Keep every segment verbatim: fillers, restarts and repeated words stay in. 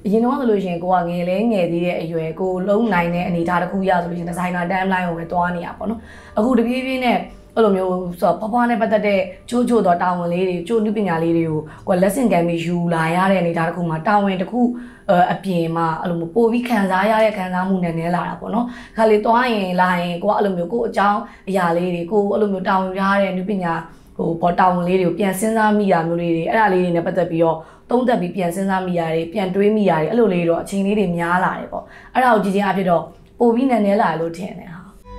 ရင်တော့ဆိုလို့ရှိရင်ကိုကငယ်လဲငယ်သေးတဲ့အရွယ်ကိုလုံးနိုင်တဲ့အနေအထားတစ်ခုရဆိုလို့ရှိရင်ဒီဇိုင်နာ timeline ကိုပဲတွားနေရပါတော့အခုတပြေးပြေးနဲ့အဲ့လိုမျိုးဆိုတော့ဖွားဖွားနဲ့ပတ်သက်တဲ့ချိုးချိုးတော့တာဝန်လေးတွေချိုးနုပညာလေးတွေကိုကို lesson ကံပြီးယူလာရတဲ့အနေအထားတစ်ခုမှာတာဝန်တစ်ခုအပြင်မှာအဲ့လိုမျိုးပို့ပြီးခံစားရတဲ့ခံစားမှုနဲ့နဲလာတာပေါ့နော်ခါလေးတွားရင်လာရင်ကိုကအဲ့လိုမျိုးကိုအကြောင်းအရာလေးတွေကိုအဲ့လိုမျိုးတာဝန်ရတဲ့နုပညာဟိုပေါ်တာဝန်လေးတွေကိုပြန်စဉ်းစားမိရမျိုးလေးတွေအဲ့ဒါလေးတွေနဲ့ပတ်သက်ပြီးတော့သုံးသက်ပြီးပြန်စဉ်းစားမိရတယ်ပြန်တွေးမိရတယ်အဲ့လိုလေးတော့အချိန်လေးတွေများလာတယ်ပေါ့အဲ့ဒါကိုကြည့်ချင်းအဖြစ်တော့ပို့ပြီးနဲနဲလာလို့ထင်တယ်ဟာ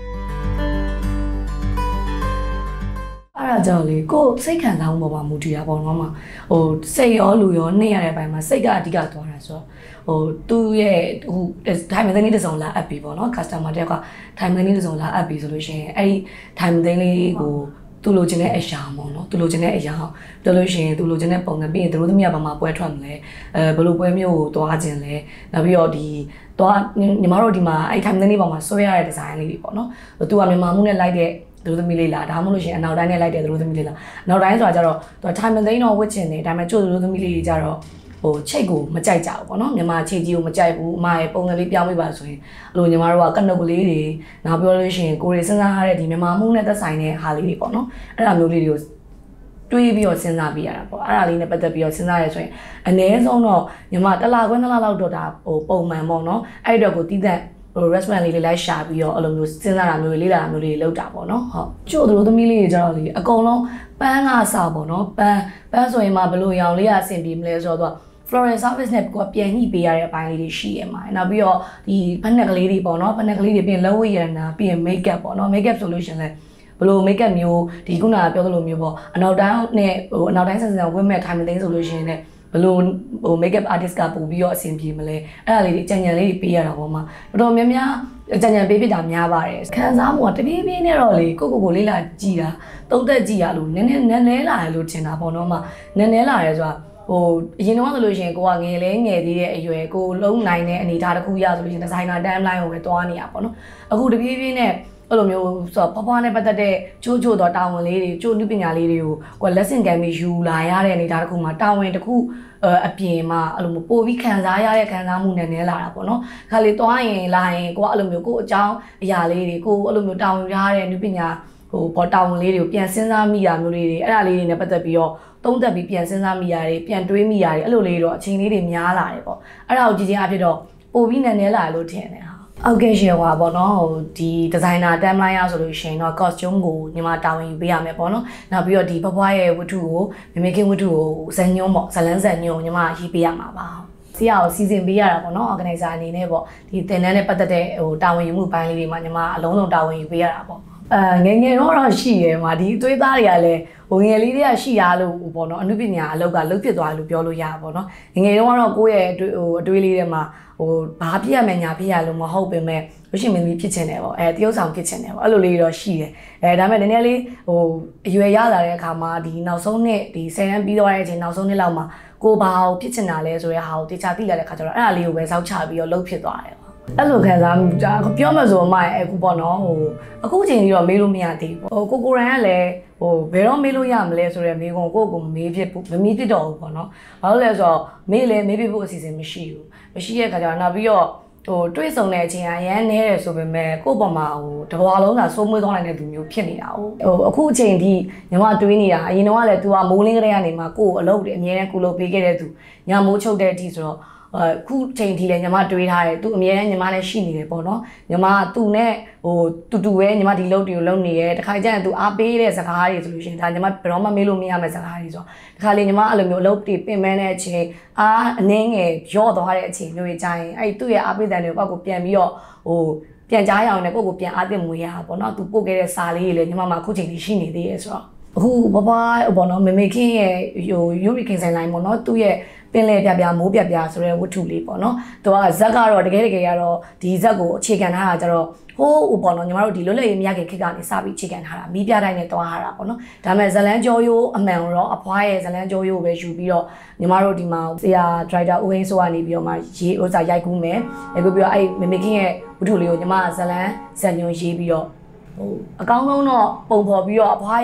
အဲ့ဒါကြောင့်လေကိုစိတ်ခံစားမှုပေါ်မှာမူတည်တာပေါ့နော်မှာဟိုစိတ်ရောလူရောနှိမ့်ရတဲ့ဘက်မှာစိတ်ကအဓိကသွားတာဆိုတော့ဟိုသူ့ရဲ့ဟို time machine တစ်စုံလာအပ်ပြီပေါ့နော် customer တယောက်က time machine တစ်စုံလာအပ်ပြီဆိုလို့ရှိရင်အဲ့ဒီ time machine လေးကိုသူလိုချင်တဲ့အရာပေါ့နော်သူလိုချင်တဲ့အရာပြောလို့ရှိရင်သူလိုချင်တဲ့ပုံစံပြီးရင်သူတို့သမီးကဘာမှပွဲထွက်မလဲအဲဘယ်လိုပွဲမျိုးကိုသွားခြင်းလဲနောက်ပြီးတော့ဒီသွားညီမတို့ဒီမှာအဲ့ time machine လေးပေါ်မှာဆွဲရတဲ့ design လေးတွေပေါ့နော်သူကမြန်မာမှုနဲ့လိုက်တဲ့သူတို့သမီးလေးလားဒါမှမဟုတ်လို့ရှိရင်အနောက်တိုင်းနဲ့လိုက်တဲ့သူတို့သမီးလေးလားအနောက်တိုင်းဆိုတာကြတော့သူ time machine တော့ဝစ်ချင်တယ်ဒါပေမဲ့ကျို့သူတို့သမီးလေးတွေကြတော့ဟိုချိတ်ကိုမကြိုက်ကြဘူးပေါ့နော်မြန်မာချိတ်ကြီးကိုမကြိုက်ဘူးအမရဲ့ပုံစံလေးပြောင်းပေးပါဆိုရင်အဲ့လိုညီမတို့ကကနုတ်ကလေးတွေနောက်ပြောလို့ရှိရင်ကိုယ်တွေစဉ်းစားရတဲ့ဒီမြန်မာမှုနဲ့သက်ဆိုင်တဲ့ဟာလေးတွေပေါ့နော်အဲ့ဒါမျိုးလေးတွေကိုတွေးပြီးတော့စဉ်းစားပြရတာပေါ့အဲ့ဒါလေးနဲ့ပတ်သက်ပြီးတော့စဉ်းစားရဆိုရင်အနည်းဆုံးတော့ညီမတစ်လခွဲနှစ်လလောက်တော့ဒါဟိုပုံမှန်ပေါ့နော်အဲ့တော့ကိုတီးတဲ့ဟို restaurant လေးလေးလိုက်ရှာပြီးတော့အဲ့လိုမျိုးစဉ်းစားတာမျိုးလေးလာတာမျိုးလေးလောက်တာပေါ့နော်ဟုတ်ကျို့တို့သမီးလေးတွေကြတော့လေအကုန်လုံးပန်းကစားပေါ့နော်ပန်းပန်းဆိုရင်မှဘလို့ရောင်လေးကအဆင်ပြေမလဲဆိုတော့ floral service နဲ့ကိုပြန်ညှိပေးရတဲ့အပိုင်းလေးတွေရှိရမှာနောက်ပြီးတော့ဒီဖက်နက်ကလေးတွေပေါ့နော်ဖက်နက်ကလေးတွေပြင်လက်ဝတ်ရတနာပြင် makeup ပေါ့နော် makeup solution လဲဘလို့ makeup မျိုးဒီခုနကပြောသလိုမျိုးပေါ့အနောက်တိုင်းနဲ့ဟိုအနောက်တိုင်းဆန်ဆန်ဝတ်မဲ့ time သိန်းဆိုလို့ရှိရင်လည်းဘလို့ဟို makeup artist ကပို့ပြီးတော့အဆင်ပြေမလဲအဲ့ဒါလေးတွေအကြံဉာဏ်လေးတွေပေးရတာပေါ့မှာတော်တော်များများအကြံဉာဏ်ပေးဖြစ်တာများပါတယ်ခံစားမှုကတပြေးပြေးနဲ့တော့လေကိုကိုကိုလေးလာကြည်တာတုံးသက်ကြည်ရလို့နည်းနည်းနည်းနည်းလာရလို့ထင်တာပေါ့နော်မှာနည်းနည်းလာရဲဆိုတာဟိုအရင်တော့ဆိုလို့ရှိရင်ကိုကငယ်လဲငယ်သေးတဲ့အရွယ်ကိုလုံးနိုင်တဲ့အနေအထားတစ်ခုရဆိုလို့ရှိရင်ဒီဇိုင်နာ timeline ကိုပဲတွားနေရပါတော့အခုတပြေးပြေးနဲ့အဲ့လိုမျိုးဆိုတော့ဖွားဖွားနဲ့ပတ်သက်တဲ့ချိုးချိုးတော့တာဝန်လေးတွေချိုးနုပညာလေးတွေကိုကို lesson ကံပြီးယူလာရတဲ့အနေအထားတစ်ခုမှာတာဝန်တစ်ခုအပြင်မှာအဲ့လိုမျိုးပို့ပြီးခံစားရတဲ့ခံစားမှုနဲ့နဲလာတာပေါ့နော်ခါလေးတွားရင်လာရင်ကိုကအဲ့လိုမျိုးကိုအကြောင်းအရာလေးတွေကိုအဲ့လိုမျိုးတာဝန်ရတဲ့နုပညာဟိုပေါ်တာဝန်လေးတွေကိုပြန်စဉ်းစားမိရမျိုးလေးတွေအဲ့ဒါလေးတွေနဲ့ပတ်သက်ပြီးတော့သုံးသက်ပြီးပြန်စဉ်းစားမိရတယ်ပြန်တွေးမိရတယ်အဲ့လိုလေးတော့အချိန်လေးတွေများလာတယ်ပေါ့အဲ့ဒါကိုကြည့်ချင်းအဖြစ်တော့ပို့ပြီးနဲနဲလာလို့ထင်တယ်ဟာဟုတ်ကဲ့ရှင်ဟွာပေါ့နော်ဟိုဒီဒီဇိုင်နာ timeline ရဆိုလို့ရှိရင်တော့ costume ကိုညီမတာဝန်ယူပေးရမယ်ပေါ့နော်နောက်ပြီးတော့ဒီဘဘွားရဲ့ဝတ္ထုကိုမမေခင်ဝတ္ထုကိုဇညုံပေါ့ဇလန်းဇညုံညီမရေးပေးရမှာပါဆရာကိုစီစဉ်ပေးရတာပေါ့နော် organizer အနေနဲ့ပေါ့ဒီသင်တန်းနဲ့ပတ်သက်တဲ့ဟိုတာဝန်ယူမှုပိုင်းလေးတွေမှာညီမအလုံးစုံတာဝန်ယူပေးရတာပေါ့အဲငယ်ငယ်တော့တော့ရှိရမှာဒီအသွေးသားတွေကလည်းဟိုငယ်လေးတွေကရှိရလို့ပေါ့နော်အနုပညာအလောက်ကလုတ်ဖြစ်သွားလို့ပြောလို့ရပါပေါ့နော်ငယ်ငယ်တော့ကတော့ကိုယ့်ရဲ့ဟိုအတွေးလေးတွေမှာဟိုဘာပြရမယ်ညာပြရလို့မဟုတ်ပေမဲ့လို့ရှိရင်မင်းဖြစ်ချင်တယ်ပေါ့အဲတရုပ်ဆောင်ဖြစ်ချင်တယ်ပေါ့အဲ့လိုလေးတော့ရှိတယ်အဲဒါပေမဲ့နည်းနည်းလေးဟိုအရွယ်ရလာတဲ့အခါမှာဒီနောက်ဆုံးနှစ်ဒီဆယ်တန်းပြီးသွားတဲ့အချိန်နောက်ဆုံးနှစ်လောက်မှာကိုဘာကိုဖြစ်ချင်တာလဲဆိုတဲ့ဟာကိုတေချာသိလာတဲ့အခါကျတော့အဲ့ဒါလေးကိုပဲစောက်ချပြီးတော့လှုပ်ဖြစ်သွားတယ်အဲ့လိုခံစားမှုကြာပြောမှဆိုမှရဲ့အခုပေါ့နော်ဟိုအခုချိန်ကြီးတော့မေးလို့မရသေးဘူးဟိုကိုကိုရန်ကလည်းဟိုဘယ်တော့မေးလို့ရမလဲဆိုတဲ့မေးခွန်းကိုကိုမမေးဖြစ်ဘူးမမေးဖြစ်တော့ဘူးပေါ့နော်ဘာလို့လဲဆိုတော့မေးလေမေးဖြစ်ဖို့အစီအစဉ်မရှိဘူးမရှိတဲ့ခါကျတော့နောက်ပြီးတော့ဟိုတွေးဆုံတဲ့အချိန်အရန်နေတယ်ဆိုပေမဲ့ကိုယ့်ပေါ်မှာဟိုတဘွားလုံးကစိုးမွေးသွားနိုင်တဲ့သူမျိုးဖြစ်နေတာဟိုအခုအချိန်ဒီညီမတွေးနေတာအရင်တော့ကလည်း तू ကမိုးလင်းကလေးကနေမှကိုယ့်အလုပ်တွေအများနဲ့ကုလုပ်ပေးခဲ့တဲ့သူညမိုးချုပ်တဲ့အထိဆိုတော့အခုချိန်ထိလည်းညီမတွေးထားတယ်သူအမြဲတမ်းညီမလည်းရှိနေတယ်ပေါ့နော်ညီမကသူနဲ့ဟိုတူတူပဲညီမဒီလုပ်တွေကိုလုပ်နေရဲတခါကျရင်သူအားပေးတဲ့စကားတွေဆိုလို့ရှိရင်ဒါညီမဘယ်တော့မှမေးလို့မရမယ့်စကားတွေဆိုတော့တခါလေညီမအဲ့လိုမျိုးအလုပ်တွေပင်ပန်းတဲ့အချိန်အားအနှင်းငယ်ရော့သွားတဲ့အချိန်မျိုးကြီးကြရင်အဲ့သူ့ရဲ့အားပေးတဲ့တွေကိုကိုပြန်ပြီးတော့ဟိုပြန်ကြားရအောင်လည်းကိုကိုပြန်အားတင်မွေးရတာပေါ့နော်သူပို့ခဲ့တဲ့စာလေးတွေလည်းညီမမှာအခုချိန်ထိရှိနေသေးရဲ့ဆိုတော့အခုဘဘပေါ့နော်မေမေခင်ရဲ့ဟိုယူရီခင်ဆိုင်လိုင်းပေါ့နော်သူ့ရဲ့ပင်လေပြပြမိုးပြပြဆိုတဲ့ဝတ္ထုလေးပေါ့နော်သူကဇက်ကတော့တကယ်တကယ်ကတော့ဒီဇက်ကိုအခြေခံထားတာကြတော့ဟိုးဟိုပေါ့နော်ညီမတို့ဒီလွတ်လပ်ရေးမရခင်ခေတ်ကနေစပြီးအခြေခံထားတာမီးပြတိုင်းနဲ့တွားထားတာပေါ့နော်ဒါပေမဲ့ဇလန်းကျော်ရိုးအမှန်တော့အဖွားရဲ့ဇလန်းကျော်ရိုးပဲယူပြီးတော့ညီမတို့ဒီမှာဆရာဒရိုက်တာဦးဟင်းစိုးကနေပြီးတော့မှရေးဥစားရိုက်ကူးမယ်ရိုက်ကူးပြီးတော့အဲ့မေမေခင်ရဲ့ဝတ္ထုလေးကိုညီမဇလန်းဇက်ညွန်ရေးပြီးတော့ဟိုအကောင်းဆုံးတော့ပုံဖော်ပြီးတော့အဖွားရဲ့ဟ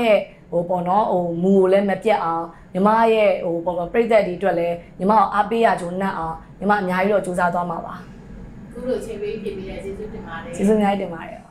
ဟိုပေါ့နော်ဟိုမူကိုလည်းမပြတ်အောင်ညီမရဲ့ဟိုပေါ့ပြိသက်တွေအတွက်လည်းညီမကိုအားပေးရကြုံနဲ့အောင်ညီမအများကြီးတော့စူးစမ်းသွားမှာပါခုလိုချိန်ပေးဖြစ်ပြီးတဲ့ကျေးဇူးတင်ပါတယ်ကျေးဇူးအများကြီးတင်ပါတယ်